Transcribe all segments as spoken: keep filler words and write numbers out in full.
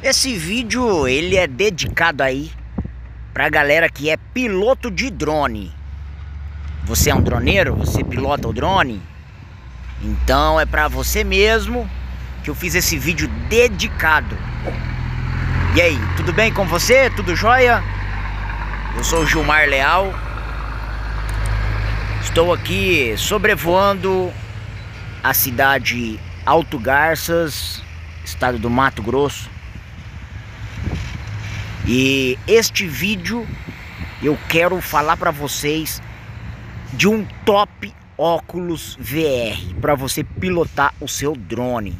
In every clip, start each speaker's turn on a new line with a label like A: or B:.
A: Esse vídeo ele é dedicado aí pra galera que é piloto de drone. Você é um droneiro? Você pilota o drone? Então é pra você mesmo que eu fiz esse vídeo dedicado. E aí, tudo bem com você? Tudo jóia? Eu sou o Gilmar Leal. Estou aqui sobrevoando a cidade Alto Garças, estado do Mato Grosso. E este vídeo eu quero falar para vocês de um top óculos V R para você pilotar o seu drone.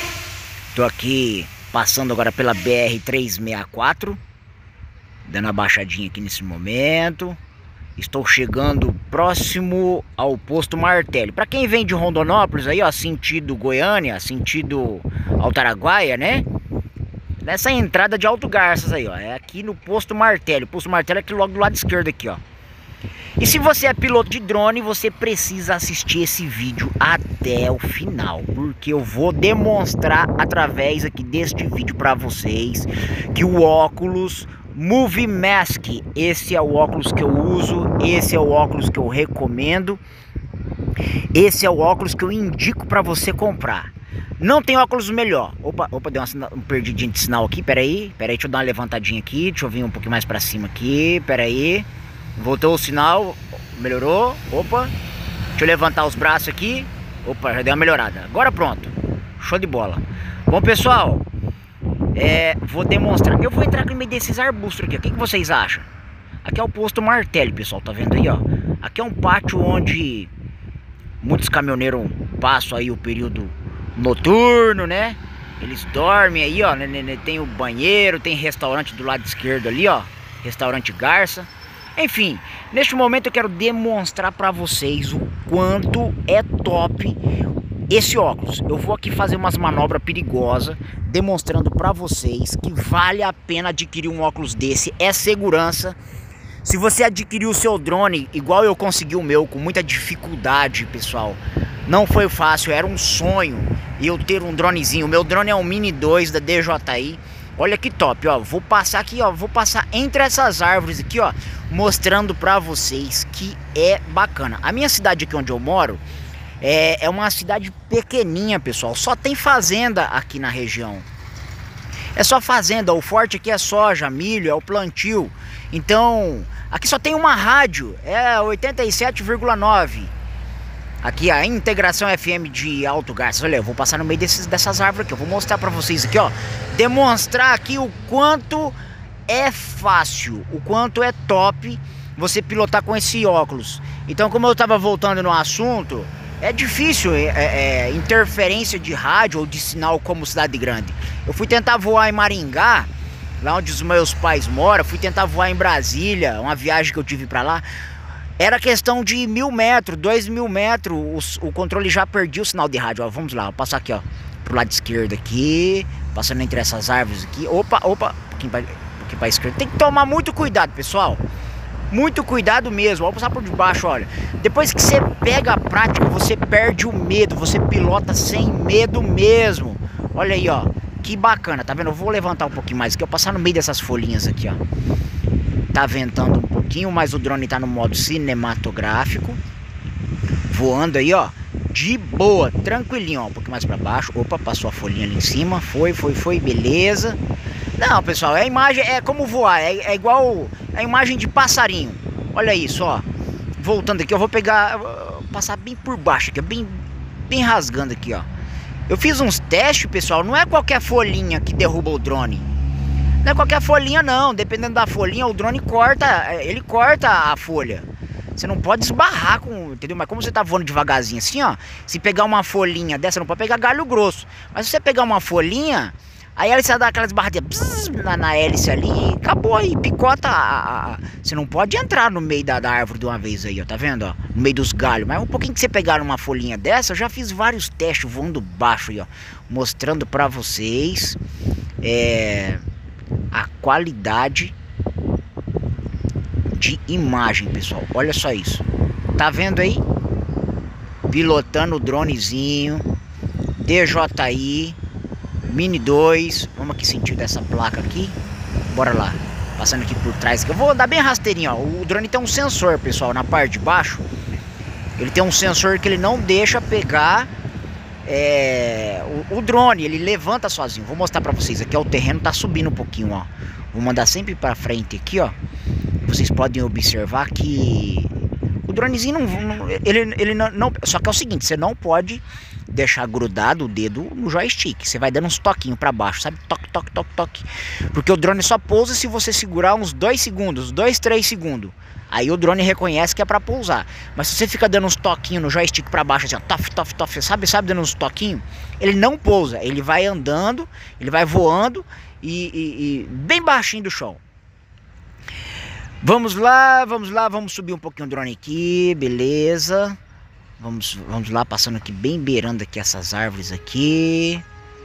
A: Tô aqui passando agora pela B R trezentos e sessenta e quatro, dando a baixadinha aqui nesse momento. Estou chegando próximo ao posto Martelli. Para quem vem de Rondonópolis aí, ó, sentido Goiânia, sentido Altaraguaia, né? Nessa entrada de Alto Garças aí, ó, é aqui no posto Martelli. O posto Martelli é aqui logo do lado esquerdo aqui, ó. E se você é piloto de drone, você precisa assistir esse vídeo até o final, porque eu vou demonstrar através aqui deste vídeo para vocês que o óculos Movie Mask, esse é o óculos que eu uso, esse é o óculos que eu recomendo, esse é o óculos que eu indico para você comprar. Não tem óculos melhor. Opa, opa, deu uma, um perdidinho de sinal aqui, peraí, peraí, deixa eu dar uma levantadinha aqui, deixa eu vir um pouquinho mais pra cima aqui, peraí. Voltou o sinal, melhorou, opa, deixa eu levantar os braços aqui, opa, já deu uma melhorada. Agora pronto, show de bola. Bom, pessoal, é, vou demonstrar, eu vou entrar no meio desses arbustos aqui, o que, que vocês acham? Aqui é o posto Martelli, pessoal, tá vendo aí, ó. Aqui é um pátio onde muitos caminhoneiros passam aí o período noturno, né? Eles dormem aí, ó. Tem o banheiro, tem restaurante do lado esquerdo ali, ó. Restaurante Garça. Enfim, neste momento eu quero demonstrar para vocês o quanto é top esse óculos. Eu vou aqui fazer umas manobras perigosas, demonstrando para vocês que vale a pena adquirir um óculos desse. É segurança. Se você adquirir o seu drone, igual eu consegui o meu, com muita dificuldade, pessoal, não foi fácil, era um sonho eu ter um dronezinho. O meu drone é um Mini dois da D J I. Olha que top, ó. Vou passar aqui, ó. Vou passar entre essas árvores aqui, ó, mostrando pra vocês que é bacana. A minha cidade aqui onde eu moro é, é uma cidade pequenininha, pessoal. Só tem fazenda aqui na região. É só fazenda. O forte aqui é soja, milho, é o plantio. Então, aqui só tem uma rádio, é oitenta e sete vírgula nove. Aqui a Integração F M de Alto Garças. Olha, eu vou passar no meio desses, dessas árvores aqui. Eu vou mostrar pra vocês aqui, ó. Demonstrar aqui o quanto é fácil, o quanto é top você pilotar com esse óculos. Então, como eu tava voltando no assunto, é difícil é, é, interferência de rádio ou de sinal como cidade grande. Eu fui tentar voar em Maringá, lá onde os meus pais moram. Fui tentar voar em Brasília, uma viagem que eu tive pra lá. Era questão de mil metros, dois mil metros, o, o controle já perdia o sinal de rádio. Ó, vamos lá, vou passar aqui, ó, pro lado esquerdo aqui, passando entre essas árvores aqui. Opa, opa, um pouquinho pra, um pouquinho pra esquerda. Tem que tomar muito cuidado, pessoal. Muito cuidado mesmo. Vou passar por debaixo, olha. Depois que você pega a prática, você perde o medo. Você pilota sem medo mesmo. Olha aí, ó. Que bacana, tá vendo? Eu vou levantar um pouquinho mais aqui. Eu vou passar no meio dessas folhinhas aqui, ó. Tá ventando um pouquinho, mas o drone tá no modo cinematográfico. Voando aí, ó. De boa, tranquilinho, ó. Um pouquinho mais pra baixo. Opa, passou a folhinha ali em cima. Foi, foi, foi, beleza. Não, pessoal, é a imagem, é como voar. É, é igual a imagem de passarinho. Olha isso, ó. Voltando aqui, eu vou pegar, vou passar bem por baixo aqui, bem, bem rasgando aqui, ó. Eu fiz uns testes, pessoal. Não é qualquer folhinha que derruba o drone. Não é qualquer folhinha não, dependendo da folhinha o drone corta, ele corta a folha. Você não pode esbarrar com, entendeu? Mas como você tá voando devagarzinho assim, ó, se pegar uma folhinha dessa, não pode pegar galho grosso. Mas se você pegar uma folhinha, aí ela você dá aquelas barradinhas na, na hélice ali e acabou aí, picota a, a, a, você não pode entrar no meio da, da árvore de uma vez aí, ó, tá vendo, ó? No meio dos galhos. Mas um pouquinho que você pegar uma folhinha dessa, eu já fiz vários testes voando baixo aí, ó, mostrando pra vocês, é... a qualidade de imagem, pessoal. Olha só isso. Tá vendo aí? Pilotando o dronezinho D J I Mini dois. Vamos aqui sentir dessa placa aqui. Bora lá. Passando aqui por trás. Eu vou dar bem rasteirinho, ó. O drone tem um sensor, pessoal, na parte de baixo. Ele tem um sensor que ele não deixa pegar é, o, o drone. Ele levanta sozinho. Vou mostrar pra vocês. Aqui, ó, o terreno tá subindo um pouquinho, ó. Vou mandar sempre pra frente aqui, ó. Vocês podem observar que o dronezinho não, não ele, ele não, não, só que é o seguinte, você não pode deixar grudado o dedo no joystick. Você vai dando uns toquinhos para baixo, sabe? Toque, toque, toque, toque. Porque o drone só pousa se você segurar uns dois segundos, dois, três segundos. Aí o drone reconhece que é para pousar. Mas se você fica dando uns toquinhos no joystick para baixo, assim, ó, tof, tof, tof, sabe, sabe, dando uns toquinhos, ele não pousa. Ele vai andando, ele vai voando e, e, e bem baixinho do chão. Vamos lá, vamos lá, vamos subir um pouquinho o drone aqui, beleza. Vamos, vamos lá, passando aqui bem beirando aqui essas árvores aqui.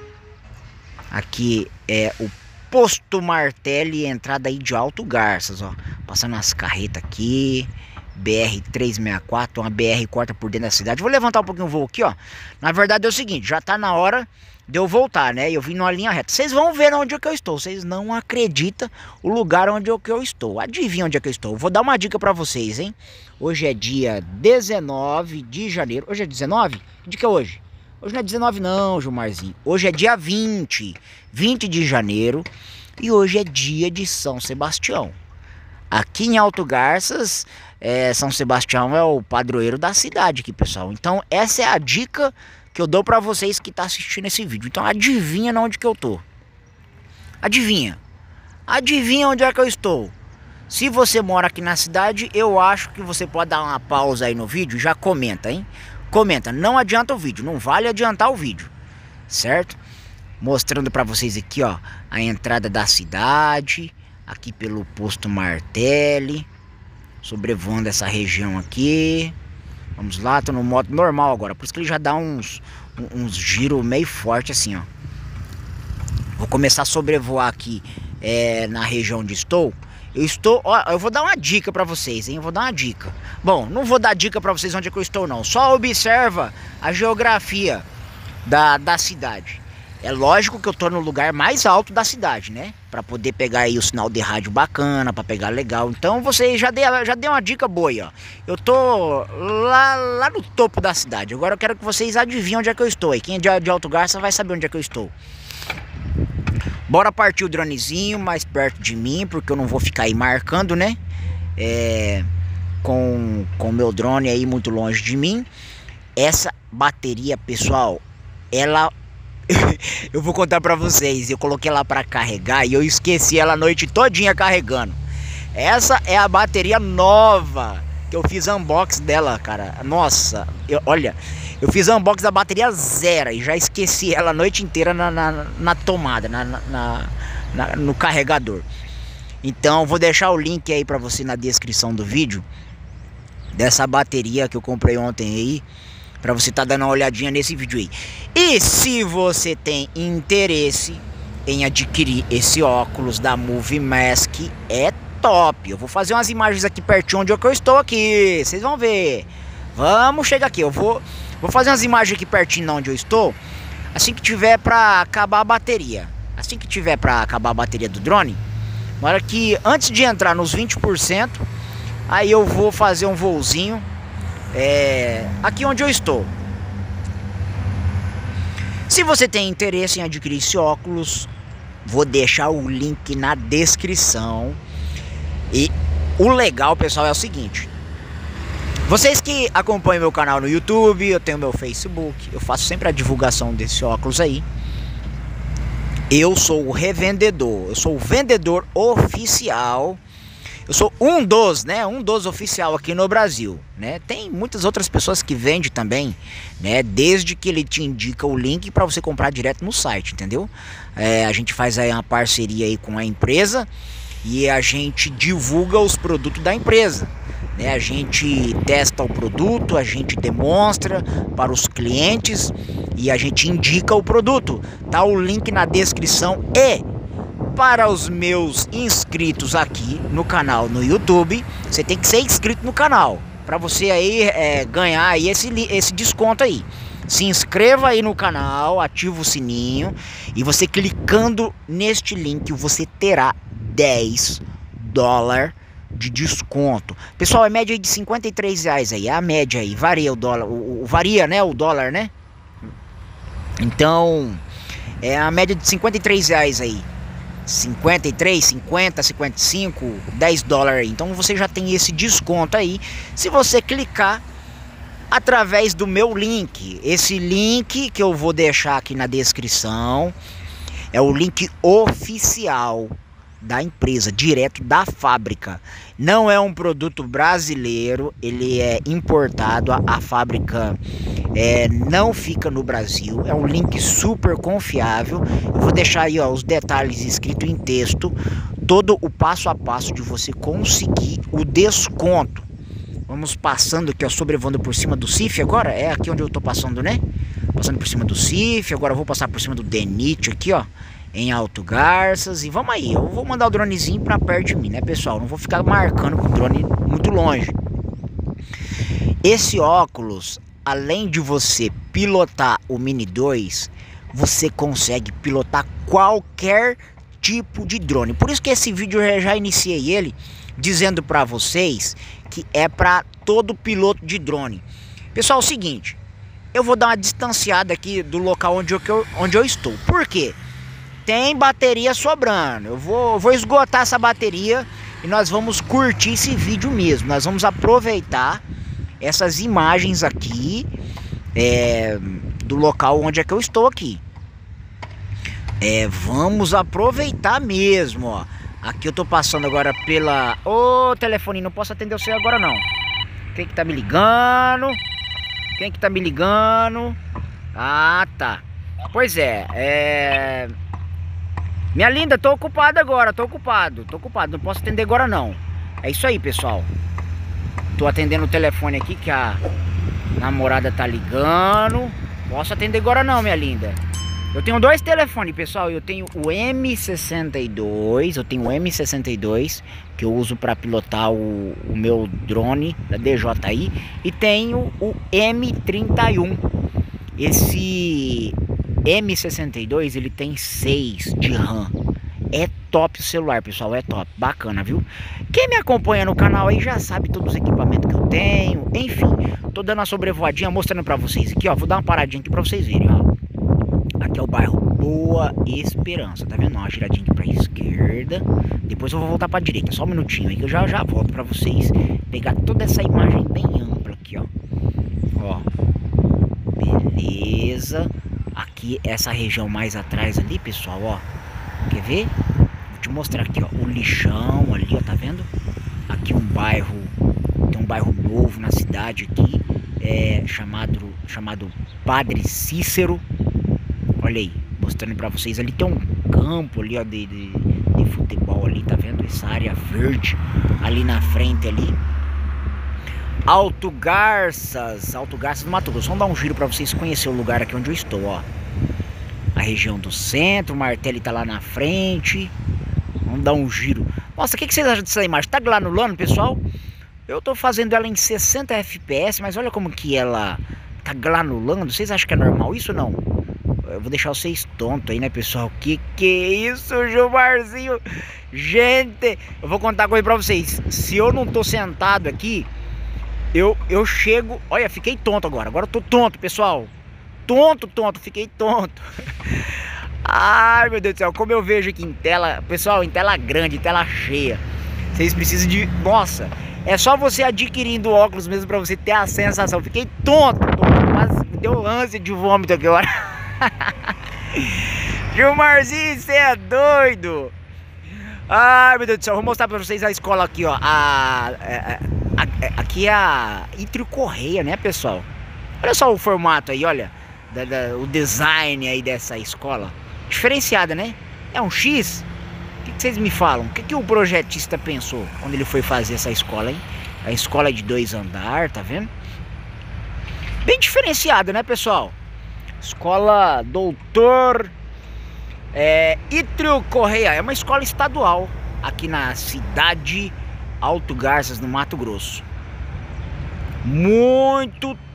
A: Aqui é o Posto Martelli, entrada aí de Alto Garças, ó. Passando as carretas aqui, B R trezentos e sessenta e quatro, uma B R corta por dentro da cidade. Vou levantar um pouquinho o voo aqui, ó. Na verdade é o seguinte, já tá na hora de eu voltar, né? Eu vim numa linha reta. Vocês vão ver onde é que eu estou. Vocês não acreditam o lugar onde é que eu estou. Adivinha onde é que eu estou. Vou dar uma dica pra vocês, hein? Hoje é dia dezenove de janeiro. Hoje é dezenove? Que dia que é hoje? Hoje não é dezenove não, Gilmarzinho. Hoje é dia vinte. vinte de janeiro. E hoje é dia de São Sebastião. Aqui em Alto Garças, é, São Sebastião é o padroeiro da cidade aqui, pessoal. Então essa é a dica que eu dou pra vocês que tá assistindo esse vídeo. Então adivinha onde que eu tô. Adivinha. Adivinha onde é que eu estou. Se você mora aqui na cidade, eu acho que você pode dar uma pausa aí no vídeo e já comenta, hein? Comenta, não adianta o vídeo, não vale adiantar o vídeo, certo? Mostrando pra vocês aqui, ó, a entrada da cidade, aqui pelo Posto Martelli, sobrevoando essa região aqui. Vamos lá, tô no modo normal agora, por isso que ele já dá uns, uns giros meio forte assim, ó. Vou começar a sobrevoar aqui é, na região onde estou. Eu estou, ó, eu vou dar uma dica pra vocês, hein, eu vou dar uma dica. Bom, não vou dar dica pra vocês onde é que eu estou não, só observa a geografia da, da cidade. É lógico que eu tô no lugar mais alto da cidade, né? Pra poder pegar aí o sinal de rádio bacana, pra pegar legal. Então você já deu, já deu uma dica boa aí, ó. Eu tô lá, lá no topo da cidade. Agora eu quero que vocês adivinhem onde é que eu estou aí. Quem é de, de Alto Garça vai saber onde é que eu estou. Bora partir o dronezinho mais perto de mim, porque eu não vou ficar aí marcando, né? É, com o meu drone aí muito longe de mim. Essa bateria, pessoal, ela... eu vou contar pra vocês, eu coloquei ela pra carregar e eu esqueci ela a noite todinha carregando. Essa é a bateria nova, que eu fiz unboxing dela, cara. Nossa, eu, olha, eu fiz unboxing da bateria zero e já esqueci ela a noite inteira na, na, na tomada, na, na, na, no carregador. Então vou deixar o link aí pra você na descrição do vídeo, dessa bateria que eu comprei ontem aí, pra você tá dando uma olhadinha nesse vídeo aí. E se você tem interesse em adquirir esse óculos da Movie Mask, é top. Eu vou fazer umas imagens aqui pertinho onde eu estou aqui, vocês vão ver. Vamos chegar aqui, eu vou, vou fazer umas imagens aqui pertinho onde eu estou, assim que tiver pra acabar a bateria. Assim que tiver pra acabar a bateria do drone, na hora que, antes de entrar nos vinte por cento, aí eu vou fazer um voozinho É, aqui onde eu estou. Se você tem interesse em adquirir esse óculos, vou deixar o link na descrição. E o legal, pessoal, é o seguinte: vocês que acompanham meu canal no YouTube, eu tenho meu Facebook, eu faço sempre a divulgação desse óculos aí. Eu sou o revendedor, eu sou o vendedor oficial. Eu sou um dos, né, um dos oficial aqui no Brasil, né? Tem muitas outras pessoas que vendem também, né? Desde que ele te indica o link para você comprar direto no site, entendeu? É, a gente faz aí uma parceria aí com a empresa e a gente divulga os produtos da empresa, né? A gente testa o produto, a gente demonstra para os clientes e a gente indica o produto. Tá o link na descrição. E para os meus inscritos aqui no canal no YouTube, você tem que ser inscrito no canal para você aí é, ganhar aí esse, esse desconto aí. Se inscreva aí no canal, ativa o sininho e você clicando neste link você terá dez dólares de desconto. Pessoal, é média de cinquenta e três reais aí, é a média aí, varia o dólar, o, o, varia, né, o dólar, né? Então, é a média de cinquenta e três reais aí. cinquenta e três, cinquenta, cinquenta e cinco, dez dólares aí. Então você já tem esse desconto aí se você clicar através do meu link. Esse link que eu vou deixar aqui na descrição é o link oficial da empresa, direto da fábrica. Não é um produto brasileiro, ele é importado, a, a fábrica é, não fica no Brasil. É um link super confiável. Eu vou deixar aí, ó, os detalhes escritos em texto, todo o passo a passo de você conseguir o desconto. Vamos passando aqui, ó, sobrevoando por cima do C I F agora. É aqui onde eu tô passando, né? Passando por cima do C I F. Agora eu vou passar por cima do DENIT aqui, ó, em Alto Garças. E vamos aí, eu vou mandar o dronezinho pra perto de mim, né, pessoal? Não vou ficar marcando com o drone muito longe. Esse óculos, além de você pilotar o Mini dois, você consegue pilotar qualquer tipo de drone. Por isso que esse vídeo eu já iniciei ele dizendo pra vocês que é para todo piloto de drone. Pessoal, é o seguinte, eu vou dar uma distanciada aqui do local onde eu, onde eu estou. Por quê? Tem bateria sobrando. Eu vou, vou esgotar essa bateria e nós vamos curtir esse vídeo mesmo. Nós vamos aproveitar essas imagens aqui é, do local onde é que eu estou aqui. É, vamos aproveitar mesmo, ó. Aqui eu tô passando agora pela... Ô, oh, telefone, não posso atender você agora não. Quem que tá me ligando? Quem que tá me ligando? Ah, tá. Pois é, é... Minha linda, tô ocupado agora, tô ocupado. Tô ocupado, não posso atender agora não. É isso aí, pessoal. Tô atendendo o telefone aqui que a namorada tá ligando. Posso atender agora não, minha linda. Eu tenho dois telefones, pessoal. Eu tenho o M sessenta e dois. Eu tenho o M sessenta e dois, que eu uso para pilotar o, o meu drone da D J I. E tenho o M trinta e um. Esse M sessenta e dois, ele tem seis de RAM. É top o celular, pessoal. É top. Bacana, viu? Quem me acompanha no canal aí já sabe todos os equipamentos que eu tenho. Enfim, tô dando uma sobrevoadinha, mostrando para vocês aqui, ó. Vou dar uma paradinha aqui para vocês verem, ó. Aqui é o bairro Boa Esperança, tá vendo? Uma giradinha aqui pra esquerda. Depois eu vou voltar pra direita, só um minutinho aí que eu já, já volto pra vocês pegar toda essa imagem bem ampla aqui, ó. Ó, beleza. Aqui, essa região mais atrás ali, pessoal, ó. Quer ver? Vou te mostrar aqui, ó, o lixão ali, ó, tá vendo? Aqui um bairro, tem um bairro novo na cidade aqui, é, chamado, chamado Padre Cícero. Olha aí, mostrando pra vocês, ali tem um campo ali, ó, de, de, de futebol ali, tá vendo? Essa área verde ali na frente ali. Alto Garças, Alto Garças do Mato Grosso. Vamos dar um giro pra vocês conhecerem o lugar aqui onde eu estou, ó. A região do centro, o Martelli tá lá na frente. Vamos dar um giro. Nossa, o que, que vocês acham dessa imagem? Tá granulando, pessoal? Eu tô fazendo ela em sessenta F P S, mas olha como que ela tá granulando. Vocês acham que é normal isso ou não? Eu vou deixar vocês tontos aí, né, pessoal? Que que é isso, Gilmarzinho? Gente, eu vou contar uma coisa pra vocês. Se eu não tô sentado aqui, eu, eu chego... Olha, fiquei tonto agora. Agora eu tô tonto, pessoal. Tonto, tonto, fiquei tonto. Ai, meu Deus do céu, como eu vejo aqui em tela... Pessoal, em tela grande, em tela cheia. Vocês precisam de... Nossa, é só você adquirindo óculos mesmo pra você ter a sensação. Fiquei tonto, tonto. Quase deu ânsia de vômito aqui agora. Gilmarzinho, você é doido. Ai, meu Deus do céu, vou mostrar pra vocês a escola aqui, ó. A, a, a, a, aqui é a Ítrio Correia, né, pessoal? Olha só o formato aí, olha da, da, o design aí dessa escola. Diferenciada, né? É um X. O que, que vocês me falam? O que, que o projetista pensou quando ele foi fazer essa escola, hein? A escola de dois andares, tá vendo? Bem diferenciada, né, pessoal? Escola Doutor é, Ítrio Correia. É uma escola estadual aqui na cidade Alto Garças, no Mato Grosso. Muito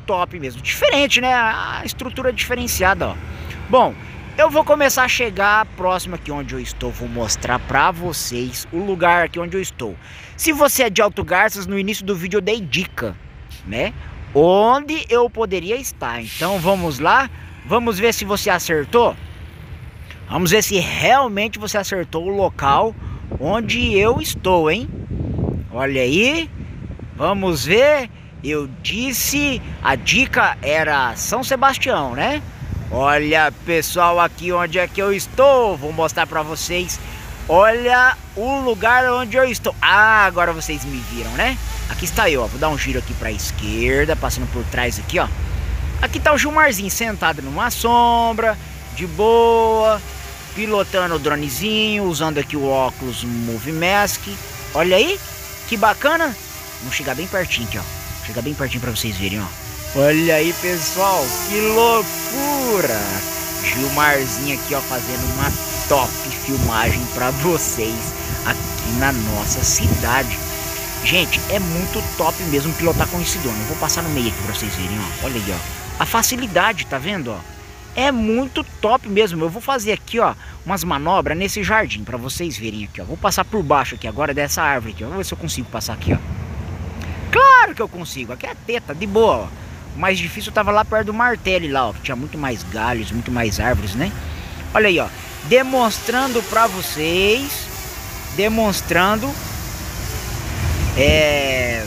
A: top mesmo. Diferente, né? A estrutura diferenciada, ó. Bom, eu vou começar a chegar próximo aqui onde eu estou. Vou mostrar pra vocês o lugar aqui onde eu estou. Se você é de Alto Garças, no início do vídeo eu dei dica, né? Onde eu poderia estar. Então vamos lá. Vamos ver se você acertou. Vamos ver se realmente você acertou o local onde eu estou, hein? Olha aí. Vamos ver. Eu disse, a dica era São Sebastião, né? Olha, pessoal, aqui onde é que eu estou. Vou mostrar pra vocês. Olha o lugar onde eu estou. Ah, agora vocês me viram, né? Aqui está eu, ó. Vou dar um giro aqui pra esquerda, passando por trás aqui, ó. Aqui tá o Gilmarzinho sentado numa sombra, de boa, pilotando o dronezinho, usando aqui o óculos Movimask. Olha aí, que bacana. Vamos chegar bem pertinho aqui, ó. Chegar bem pertinho pra vocês verem, ó. Olha aí, pessoal, que loucura. Gilmarzinho aqui, ó, fazendo uma top filmagem pra vocês aqui na nossa cidade. Gente, é muito top mesmo pilotar com esse drone. Eu vou passar no meio aqui pra vocês verem, ó. Olha aí, ó. A facilidade, tá vendo, ó? É muito top mesmo. Eu vou fazer aqui, ó, umas manobras nesse jardim pra vocês verem aqui, ó. Vou passar por baixo aqui agora dessa árvore aqui, ó. Vamos ver se eu consigo passar aqui, ó. Claro que eu consigo. Aqui é teta, de boa, ó. O mais difícil tava lá perto do martelo lá, ó. Que tinha muito mais galhos, muito mais árvores, né? Olha aí, ó. Demonstrando pra vocês. Demonstrando. É...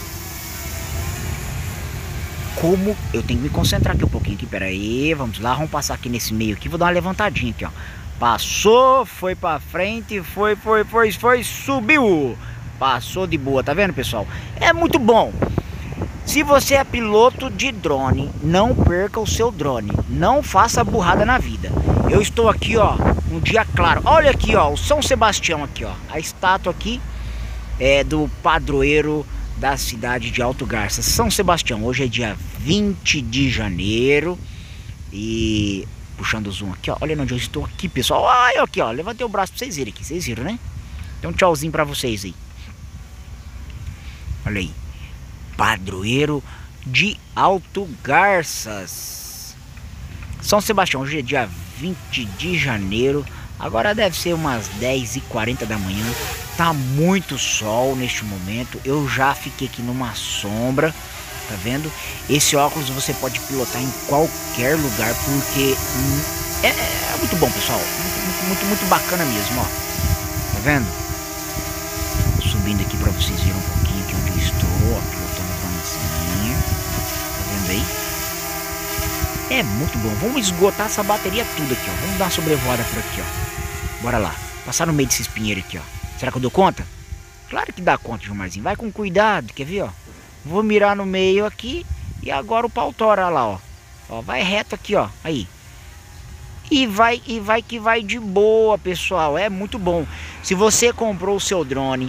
A: Como eu tenho que me concentrar aqui um pouquinho aqui, pera aí, vamos lá, vamos passar aqui nesse meio aqui, vou dar uma levantadinha aqui, ó. Passou, foi pra frente, foi, foi, foi, foi, subiu. Passou de boa, tá vendo, pessoal? É muito bom. Se você é piloto de drone, não perca o seu drone, não faça burrada na vida. Eu estou aqui, ó, um dia claro. Olha aqui, ó, o São Sebastião aqui, ó, a estátua aqui é do padroeiro da cidade de Alto Garças, São Sebastião. Hoje é dia vinte de janeiro. E puxando o zoom aqui, ó. Olha onde eu estou aqui, pessoal. Olha aqui, ó. Levantei o braço pra vocês verem aqui. Vocês viram, né? Então um tchauzinho pra vocês aí. Olha aí. Padroeiro de Alto Garças, São Sebastião. Hoje é dia vinte de janeiro. Agora deve ser umas dez e quarenta da manhã. Tá muito sol neste momento. Eu já fiquei aqui numa sombra. Tá vendo? Esse óculos você pode pilotar em qualquer lugar, porque é, é muito bom, pessoal. Muito, muito, muito, muito bacana mesmo, ó. Tá vendo? Subindo aqui pra vocês verem um pouquinho aqui onde eu estou, ó, pilotando o dronezinho. Tá vendo aí? É muito bom. Vamos esgotar essa bateria tudo aqui, ó. Vamos dar uma sobrevoada por aqui, ó. Bora lá. Passar no meio desses pinheiros aqui, ó. Será que eu dou conta? Claro que dá conta, Gilmarzinho. Vai com cuidado, quer ver, ó? Vou mirar no meio aqui. E agora o pau tora lá, ó. Ó, vai reto aqui, ó. Aí. E vai, e vai que vai de boa, pessoal. É muito bom. Se você comprou o seu drone.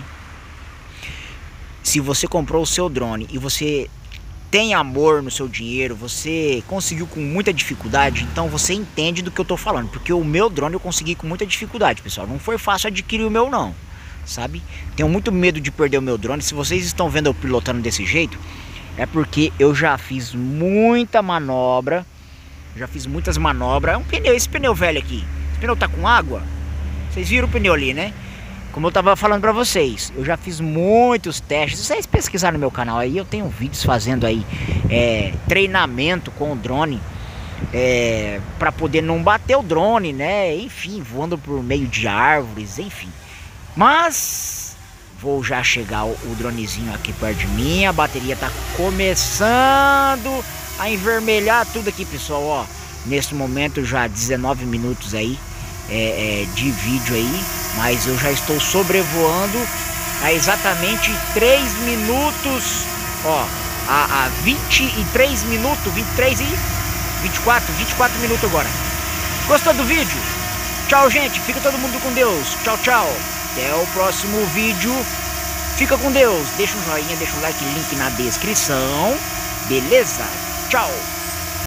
A: Se você comprou o seu drone e você tem amor no seu dinheiro, você conseguiu com muita dificuldade, então você entende do que eu tô falando. Porque o meu drone eu consegui com muita dificuldade, pessoal. Não foi fácil adquirir o meu, não. Sabe? Tenho muito medo de perder o meu drone. Se vocês estão vendo eu pilotando desse jeito, é porque eu já fiz muita manobra. Já fiz muitas manobras. É um pneu, esse pneu velho aqui. Esse pneu tá com água. Vocês viram o pneu ali, né? Como eu tava falando pra vocês, eu já fiz muitos testes. Se vocês pesquisarem no meu canal aí, eu tenho vídeos fazendo aí é, treinamento com o drone, é, pra poder não bater o drone, né? Enfim, voando por meio de árvores, enfim. Mas vou já chegar o, o dronezinho aqui perto de mim. A bateria tá começando a envermelhar tudo aqui, pessoal, ó. Nesse momento já dezenove minutos aí é, é, de vídeo aí, mas eu já estou sobrevoando a exatamente três minutos, ó, a, a vinte e três minutos, vinte e três e vinte e quatro, vinte e quatro minutos agora. Gostou do vídeo? Tchau, gente, fica todo mundo com Deus. Tchau, tchau. Até o próximo vídeo. Fica com Deus. Deixa um joinha, deixa um like, link na descrição. Beleza? Tchau.